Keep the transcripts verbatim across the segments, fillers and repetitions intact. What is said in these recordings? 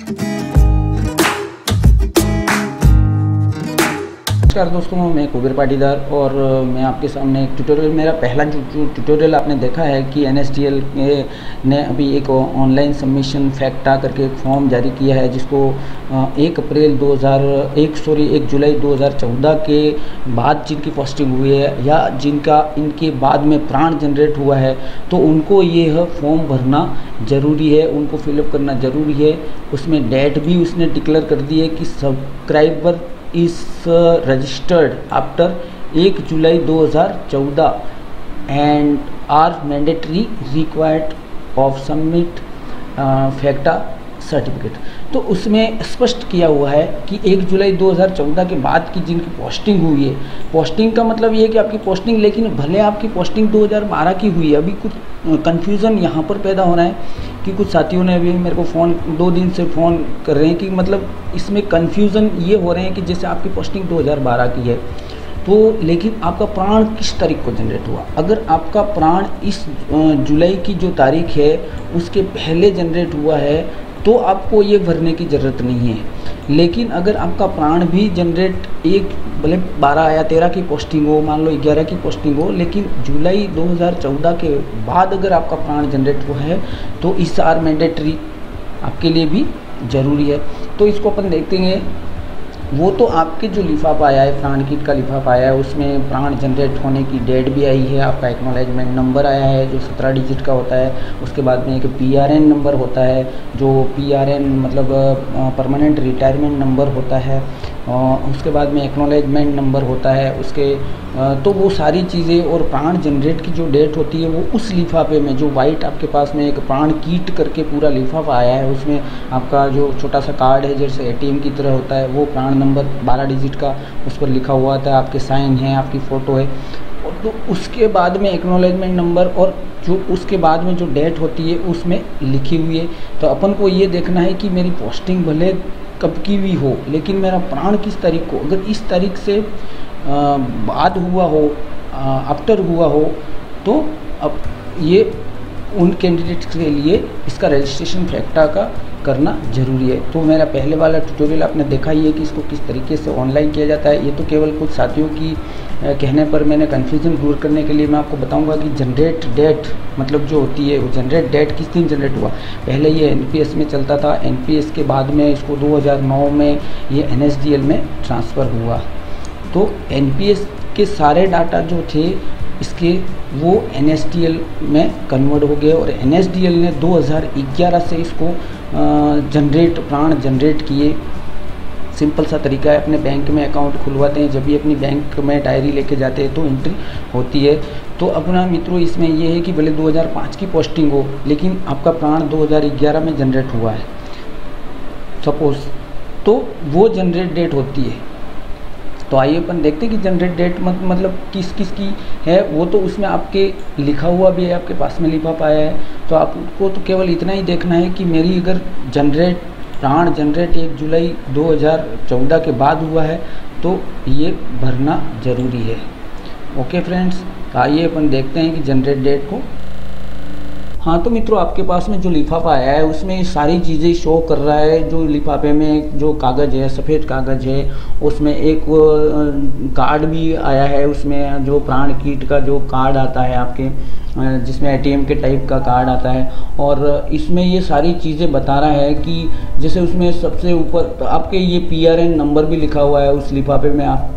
नमस्कार दोस्तों, मैं कुबेर पाटीदार और मैं आपके सामने एक ट्यूटोरियल, मेरा पहला जो ट्यूटोरियल आपने देखा है कि एन एस डी एल ने अभी एक ऑनलाइन सबमिशन फैक्टा करके एक फॉर्म जारी किया है, जिसको एक अप्रैल दो हज़ार एक सॉरी एक जुलाई दो हज़ार चौदह के बाद जिनकी पोस्टिंग हुई है या जिनका इनके बाद में प्राण जनरेट हुआ है, तो उनको ये फॉर्म भरना ज़रूरी है, उनको फिलअप करना ज़रूरी है। उसमें डेट भी उसने डिक्लेयर कर दी है कि सब्सक्राइबर इस रजिस्टर्ड आफ्टर एक जुलाई दो हज़ार चौदह and are mandatory required of submit फैक्टा सर्टिफिकेट। तो उसमें स्पष्ट किया हुआ है कि एक जुलाई दो हज़ार चौदह के बाद की जिनकी पोस्टिंग हुई है, पोस्टिंग का मतलब ये है कि आपकी पोस्टिंग, लेकिन भले आपकी पोस्टिंग दो हज़ार बारह की हुई है, अभी कुछ कन्फ्यूज़न यहाँ पर पैदा हो रहा है कि कुछ साथियों ने अभी मेरे को फ़ोन दो दिन से फ़ोन कर रहे हैं कि मतलब इसमें कन्फ्यूज़न ये हो रहे हैं कि जैसे आपकी पोस्टिंग दो हज़ार बारह की है, तो लेकिन आपका प्राण किस तारीख को जनरेट हुआ। अगर आपका प्राण इस जुलाई की जो तारीख है उसके पहले जनरेट हुआ है तो आपको ये भरने की ज़रूरत नहीं है। लेकिन अगर आपका प्राण भी जनरेट एक भले बारह या तेरह की पोस्टिंग हो, मान लो ग्यारह की पोस्टिंग हो, लेकिन जुलाई दो हज़ार चौदह के बाद अगर आपका प्राण जनरेट हुआ है तो इस आर मैंडेटरी आपके लिए भी ज़रूरी है। तो इसको अपन देखते हैं। वो तो आपके जो लिफाफा आया है, प्राण किट का लिफाफा आया है, उसमें प्राण जनरेट होने की डेट भी आई है, आपका एक्नॉलेजमेंट नंबर आया है जो सत्रह डिजिट का होता है, उसके बाद में एक पी आर एन नंबर होता है जो पी आर एन मतलब परमानेंट रिटायरमेंट नंबर होता है, उसके बाद में एक्नॉलेजमेंट नंबर होता है उसके, तो वो सारी चीज़ें और प्राण जनरेट की जो डेट होती है वो उस लिफाफे में, जो वाइट आपके पास में एक प्राण कीट करके पूरा लिफाफा आया है, उसमें आपका जो छोटा सा कार्ड है जैसे ए टी एम की तरह होता है, वो प्राण नंबर बारह डिजिट का उस पर लिखा हुआ था, आपके साइन है, आपकी फ़ोटो है। और तो उसके बाद में एक्नॉलेजमेंट नंबर और जो उसके बाद में जो डेट होती है उसमें लिखी हुई है। तो अपन को ये देखना है कि मेरी पोस्टिंग भले कब की भी हो, लेकिन मेरा प्राण किस तारीख को, अगर इस तारीख से आ, बाद हुआ हो, आफ्टर हुआ हो, तो अब ये उन कैंडिडेट्स के लिए इसका रजिस्ट्रेशन फैक्टा का करना ज़रूरी है। तो मेरा पहले वाला ट्यूटोरियल आपने देखा ही है कि इसको किस तरीके से ऑनलाइन किया जाता है। ये तो केवल कुछ साथियों की कहने पर मैंने कन्फ्यूज़न दूर करने के लिए मैं आपको बताऊंगा कि जनरेट डेट मतलब जो होती है वो जनरेट डेट किस दिन जनरेट हुआ। पहले ये एन पी एस में चलता था, एन पी एस के बाद में इसको दो हज़ार नौ में ये एन एस डी एल में ट्रांसफ़र हुआ। तो एन पी एस के सारे डाटा जो थे इसके वो एन एस डी एल में कन्वर्ट हो गए और एन एस डी एल ने दो हज़ार ग्यारह से इसको जनरेट प्राण जनरेट किए। सिंपल सा तरीका है, अपने बैंक में अकाउंट खुलवाते हैं, जब भी अपनी बैंक में डायरी लेके जाते हैं तो एंट्री होती है। तो अपना मित्रों इसमें ये है कि भले दो हज़ार पाँच की पोस्टिंग हो, लेकिन आपका प्राण दो हज़ार ग्यारह में जनरेट हुआ है सपोज़, तो वो जनरेट डेट होती है। तो आइए अपन देखते हैं कि जनरेट डेट मतलब किस किस की है। वो तो उसमें आपके लिखा हुआ भी है, आपके पास में लिफाफा आया है। तो आपको तो केवल इतना ही देखना है कि मेरी अगर जनरेट प्राण जनरेट एक जुलाई दो हज़ार चौदह के बाद हुआ है तो ये भरना ज़रूरी है। ओके फ्रेंड्स, आइए अपन देखते हैं कि जनरेट डेट को। हाँ तो मित्रों, आपके पास में जो लिफाफा आया है उसमें सारी चीज़ें शो कर रहा है। जो लिफाफे में जो कागज़ है, सफ़ेद कागज़ है, उसमें एक कार्ड भी आया है, उसमें जो प्राण कीट का जो कार्ड आता है आपके, जिसमें ए टी एम के टाइप का कार्ड आता है। और इसमें ये सारी चीज़ें बता रहा है कि जैसे उसमें सबसे ऊपर आपके ये पी आर एन नंबर भी लिखा हुआ है उस लिफाफे में, आप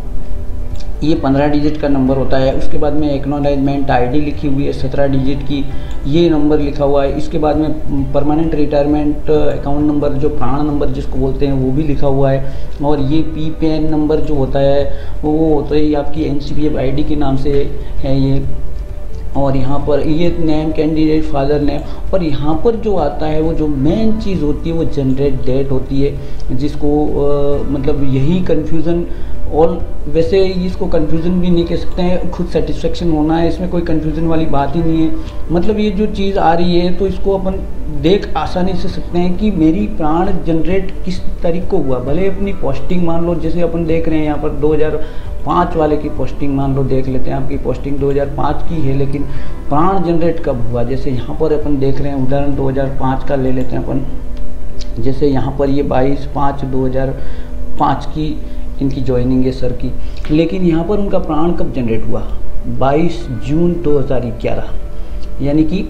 ये पंद्रह डिजिट का नंबर होता है। उसके बाद में एक्नॉलेजमेंट आईडी लिखी हुई है सत्रह डिजिट की, ये नंबर लिखा हुआ है। इसके बाद में परमानेंट रिटायरमेंट अकाउंट नंबर जो प्राण नंबर जिसको बोलते हैं वो भी लिखा हुआ है। और ये पी पैन नंबर जो होता है वो होता है आपकी N C P F I D के नाम से है ये। और यहाँ पर ये नेम कैंडिडेट फादर नेम, और यहाँ पर जो आता है वो जो मेन चीज़ होती है वो जनरेट डेट होती है, जिसको आ, मतलब यही कन्फ्यूज़न। और वैसे इसको कन्फ्यूज़न भी नहीं कह सकते हैं, खुद सेटिस्फेक्शन होना है, इसमें कोई कन्फ्यूज़न वाली बात ही नहीं है। मतलब ये जो चीज़ आ रही है तो इसको अपन देख आसानी से सकते हैं कि मेरी प्राण जनरेट किस तारीख को हुआ। भले अपनी पोस्टिंग मान लो, जैसे अपन देख रहे हैं यहाँ पर दो हज़ार पाँच वाले की पोस्टिंग मान लो, देख लेते हैं आपकी पोस्टिंग दो हज़ार पाँच की है, लेकिन प्राण जनरेट कब हुआ, जैसे यहाँ पर अपन देख रहे हैं उदाहरण दो हज़ार पाँच का ले लेते हैं अपन। जैसे यहाँ पर ये बाईस पाँच दो हज़ार पाँच की इनकी ज्वाइनिंग है सर की, लेकिन यहाँ पर उनका प्राण कब जनरेट हुआ? बाईस जून दो हज़ार ग्यारह, यानी कि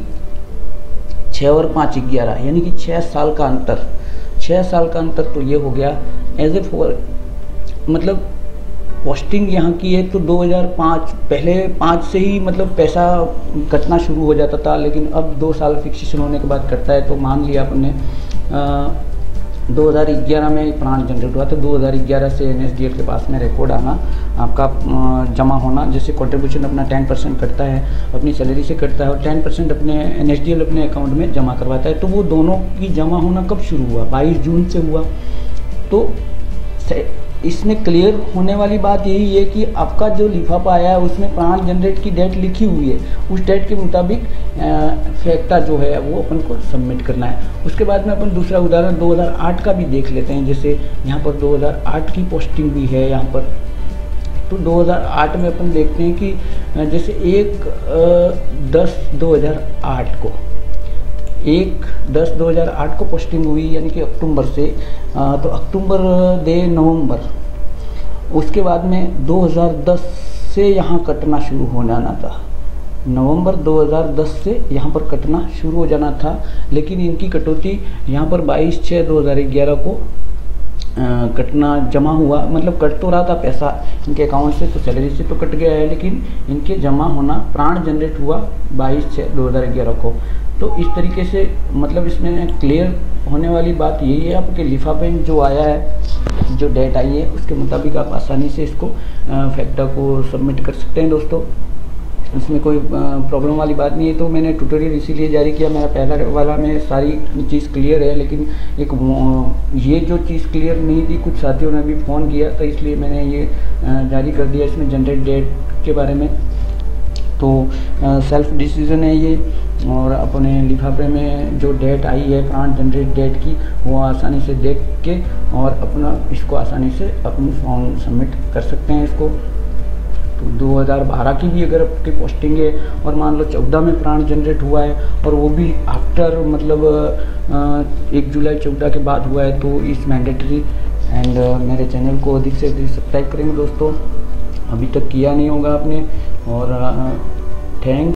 छः और पाँच ग्यारह, यानी कि छः साल का अंतर। छः साल का अंतर तो ये हो गया एज ए फॉर, मतलब पोस्टिंग यहाँ की है तो दो हज़ार पाँच, पहले पाँच से ही मतलब पैसा कटना शुरू हो जाता था, लेकिन अब दो साल फिक्सेशन होने के बाद कटता है। तो मान लिया आपने दो हज़ार ग्यारह में प्राण जनरेट हुआ, तो दो हज़ार ग्यारह से एन एस डी एल के पास में रिकॉर्ड आना, आपका जमा होना, जैसे कंट्रीब्यूशन अपना टेन परसेंट कटता है, अपनी सैलरी से कटता है और टेन परसेंट अपने एन एस डी एल अपने अकाउंट में जमा करवाता है। तो वो दोनों की जमा होना कब शुरू हुआ? बाईस जून से हुआ। तो इसमें क्लियर होने वाली बात यही है कि आपका जो लिफाफा आया है उसमें प्राण जनरेट की डेट लिखी हुई है, उस डेट के मुताबिक फैक्टा जो है वो अपन को सबमिट करना है। उसके बाद में अपन दूसरा उदाहरण दो हज़ार आठ का भी देख लेते हैं। जैसे यहाँ पर दो हज़ार आठ की पोस्टिंग भी है यहाँ पर, तो दो हज़ार आठ में अपन देखते हैं कि जैसे एक दस दो हज़ार आठ को एक दस दो हज़ार आठ को पोस्टिंग हुई, यानी कि अक्टूबर से, तो अक्टूबर दे नवंबर, उसके बाद में दो हज़ार दस से यहाँ कटना शुरू हो जाना था। नवंबर दो हज़ार दस से यहाँ पर कटना शुरू हो जाना था, लेकिन इनकी कटौती यहाँ पर बाईस छः दो हज़ार ग्यारह को आ, कटना जमा हुआ, मतलब कट तो रहा था पैसा इनके अकाउंट से, तो सैलरी से तो कट गया है, लेकिन इनके जमा होना प्राण जनरेट हुआ बाईस छः दो हज़ार ग्यारह को। तो इस तरीके से मतलब इसमें क्लियर होने वाली बात यही है, आपके लिफाफे में जो आया है, जो डेट आई है, उसके मुताबिक आप आसानी से इसको फैक्टा को सबमिट कर सकते हैं दोस्तों। इसमें कोई प्रॉब्लम वाली बात नहीं है। तो मैंने ट्यूटोरियल इसीलिए जारी किया, मेरा पहला वाला में सारी चीज़ क्लियर है, लेकिन एक ये जो चीज़ क्लियर नहीं थी, कुछ साथियों ने भी फ़ोन किया, तो इसलिए मैंने ये जारी कर दिया इसमें जनरेट डेट के बारे में। तो सेल्फ डिसीजन है ये, और अपने लिफाफे में जो डेट आई है प्राण जनरेट डेट की, वो आसानी से देख के और अपना इसको आसानी से अपनी फॉर्म सबमिट कर सकते हैं इसको। तो दो हज़ार बारह की भी अगर आपकी पोस्टिंग है और मान लो चौदह में प्राण जनरेट हुआ है, और वो भी आफ्टर मतलब एक जुलाई चौदह के बाद हुआ है, तो इस मैंडेटरी। एंड मेरे चैनल को अधिक से अधिक सब्सक्राइब करेंगे दोस्तों, अभी तक किया नहीं होगा आपने। और थैंक